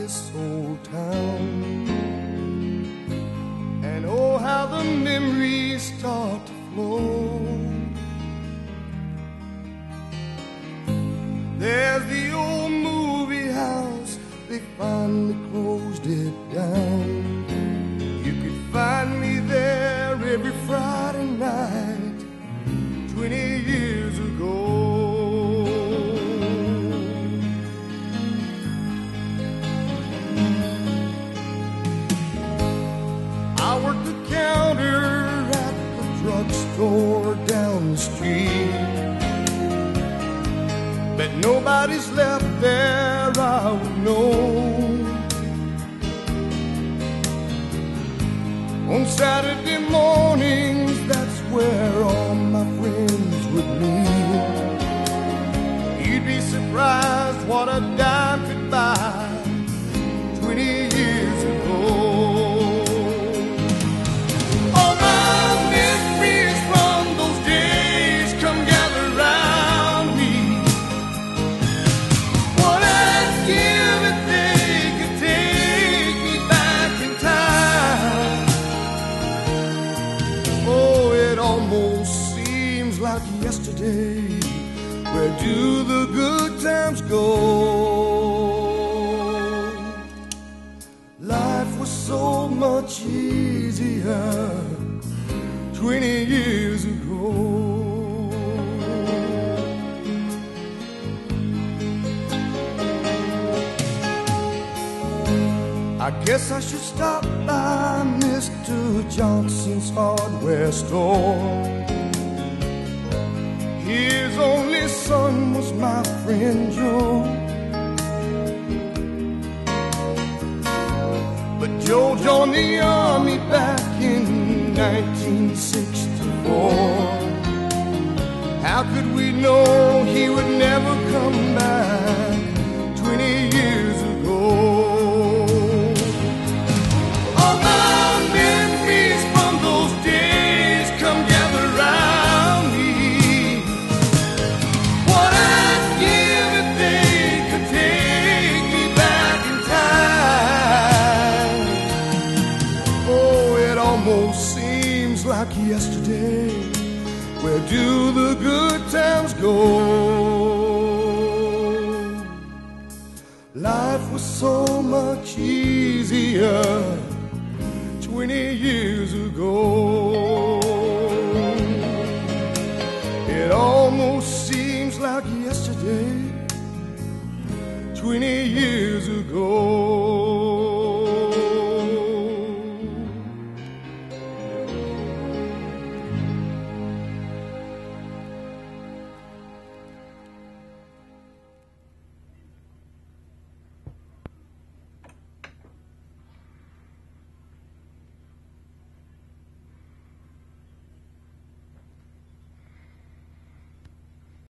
this old town. And oh, how the memories start to flow. There's the old movie house, they finally closed it down. You could find me there every Friday night 20 years ago. I worked the counter at the drugstore down the street. But nobody's left there, I would know. On Saturday mornings, that's where all my friends would meet. You'd be surprised what a dime could buy 20 years ago. All my memories from those days come gather round me. What I'd give if they could take me back in time. Oh, it almost seems like yesterday. Where do the good times go? Life was so much easier 20 years ago. I guess I should stop by Mr. Johnson's hardware store. His only son was my friend Joe. But Joe joined the army back in 1964. How could we know he would never come back 20 years ago? All my memories from those days come gather round me. What I'd give if they could take me back in time. Oh, it almost seems like yesterday. Where do the good times go? Life was so much easier 20 years ago. It almost seems like yesterday 20 years ago.